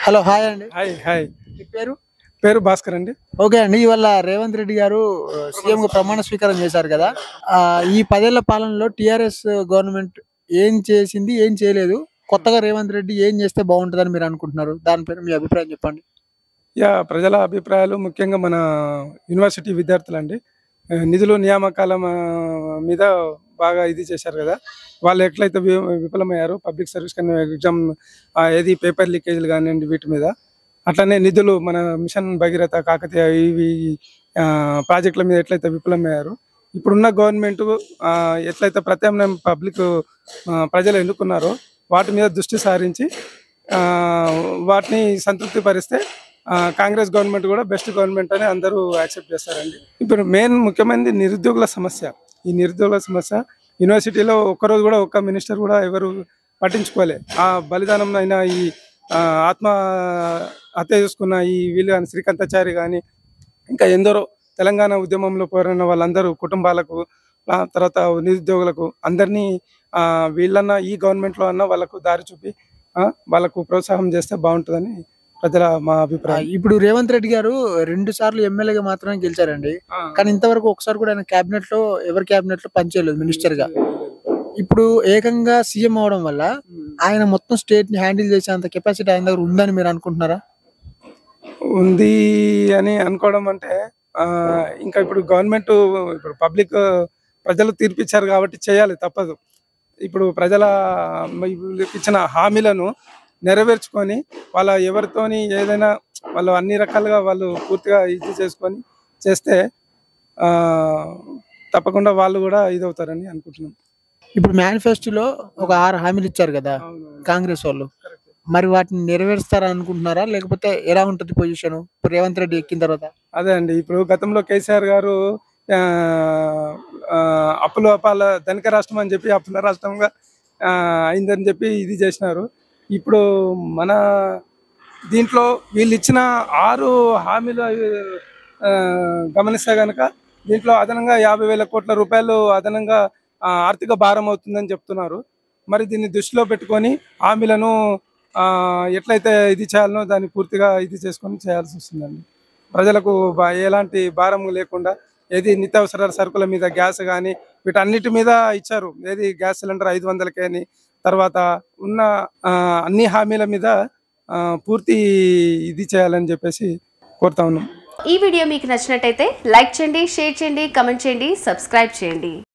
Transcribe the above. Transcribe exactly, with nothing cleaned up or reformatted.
Hello hi అండి. Hi hi మీ పేరు? పేరు భాస్కర్ అండి. ఓకే అండి. ఇవాళ రేవంత్ రెడ్డి గారు సీఎం గా ప్రమాణ స్వీకారం చేశారు కదా. ఆ ఈ పదేళ్ల పాలనలో టీఆర్ఎస్ గవర్నమెంట్ ఏం చేసింది, ఏం చేయలేదు, కొత్తగా రేవంత్ రెడ్డి ఏం చేస్తే బాగుంటుందని మీరు అనుకుంటున్నారు? దానిపైన మీ అభిప్రాయం చెప్పండి. యా ప్రజల అభిప్రాయాలు ముఖ్యంగా మన యూనివర్సిటీ విద్యార్థులండి. ఆ, నిధులు నియామకాల మా- మీద బాగా ఇది చేశారు కదా. వాళ్ళు ఎట్లయితే వి- విఫలమయ్యారు పబ్లిక్ సర్వీస్ ఎగ్జామ్, ఏది పేపర్ లీకేజీలు కానివ్వండి వీటి మీద, అట్లనే నిధులు మన మిషన్ భగీరథ కాకతీయ ఇవి ఆ, ప్రాజెక్టుల మీద ఎట్లయితే విఫలమయ్యారు, ఇప్పుడున్న గవర్నమెంట్ ఎట్లయితే ప్రత్యామ్నాయం పబ్లిక్ ప్రజలు ఎన్నుకున్నారో వాటి మీద దృష్టి సారించి ఆ, వాటిని సంతృప్తి పరిస్తే ఆ, కాంగ్రెస్ గవర్నమెంట్ కూడా బెస్ట్ గవర్నమెంట్ అని అందరూ యాక్సెప్ట్ చేస్తారండి. ఇప్పుడు మెయిన్ ముఖ్యమైనది నిరుద్యోగుల సమస్య. ఈ నిరుద్యోగుల సమస్య యూనివర్సిటీలో ఒక్కరోజు కూడా ఒక్క మినిస్టర్ కూడా ఎవరు పట్టించుకోలే. ఆ బలిదానం అయిన ఈ ఆ, ఆత్మ హత్య చేసుకున్న ఈ వీళ్ళు కానీ శ్రీకాంతాచారి కానీ ఇంకా ఎందరో తెలంగాణ ఉద్యమంలో పోరాడిన వాళ్ళందరూ కుటుంబాలకు, ఆ తర్వాత నిరుద్యోగులకు అందరినీ ఆ, వీళ్ళన్నా ఈ గవర్నమెంట్లో అన్నా వాళ్ళకు దారి చూపి ఆ, వాళ్ళకు ప్రోత్సాహం చేస్తే బాగుంటుందని ప్రజల మా ఆ, అభిప్రాయం. ఇప్పుడు రేవంత్ రెడ్డి గారు రెండు సార్లు ఎమ్మెల్యేగా మాత్రమే గెలిచారండి. ఆ, కానీ ఇంతవరకు ఒకసారి కూడా ఆయన క్యాబినెట్ లో ఎవరి క్యాబినెట్ లో పనిచేయలేదు మినిస్టర్ గా. ఇప్పుడు ఏకంగా సీఎం అవడం వల్ల ఆయన మొత్తం స్టేట్ ని హ్యాండిల్ చేసేంత కెపాసిటీ ఆయన దగ్గర ఉందని మీరు అనుకుంటున్నారా? ఉంది అని అనుకోవడం అంటే ఆ, ఇంకా ఇప్పుడు గవర్నమెంట్ ఇప్పుడు పబ్లిక్ ప్రజలు తీర్పిచ్చారు కాబట్టి చేయాలి, తప్పదు. ఇప్పుడు ప్రజల వీళ్ళకి ఇచ్చిన హామీలను నెరవేర్చుకొని వాళ్ళ ఎవరితోని ఏదైనా వాళ్ళు అన్ని రకాలుగా వాళ్ళు పూర్తిగా ఇది చేసుకొని చేస్తే ఆ, తప్పకుండా వాళ్ళు కూడా ఇదవుతారని అనుకుంటున్నాం. ఇప్పుడు మేనిఫెస్టోలో ఒక ఆరు హామీలు ఇచ్చారు కదా కాంగ్రెస్ వాళ్ళు. మరి వాటిని నెరవేరుస్తారా అనుకుంటున్నారా, లేకపోతే ఎలా ఉంటుంది పొజిషన్ ఇప్పుడు రేవంత్ రెడ్డి ఎక్కిన తర్వాత? అదే అండి, ఇప్పుడు గతంలో కేసీఆర్ గారు ఆ, ఆ, అప్పుల అపాల ధనిక రాష్ట్రం అని చెప్పి అప్పుల రాష్ట్రంగా ఆ, అయిందని చెప్పి ఇది చేసినారు. ఇప్పుడు మన దీంట్లో వీళ్ళు ఇచ్చిన ఆరు హామీలు ఆ, గమనిస్తే కనుక దీంట్లో అదనంగా యాభై వేల కోట్ల రూపాయలు అదనంగా ఆ, ఆర్థిక భారం అవుతుందని చెప్తున్నారు. మరి దీన్ని దృష్టిలో పెట్టుకొని హామీలను ఆ, ఎట్లయితే ఇది చేయాలనో దాన్ని పూర్తిగా ఇది చేసుకొని చేయాల్సి వస్తుందండి. ప్రజలకు బా- ఎలాంటి భారం లేకుండా ఏది నిత్యావసరాల సరుకుల మీద గ్యాస్ కానీ వీటన్నిటి మీద ఇచ్చారు. ఏది గ్యాస్ సిలిండర్ ఐదు వందలకే అని, తర్వాత ఉన్న ఆ, అన్ని హామీల మీద ఆ, పూర్తి ఇది చేయాలని చెప్పేసి కోరుతా ఉన్నాం. ఈ వీడియో మీకు నచ్చినట్టయితే లైక్ చేయండి, షేర్ చేయండి, కమెంట్ చేయండి, సబ్స్క్రైబ్ చేయండి.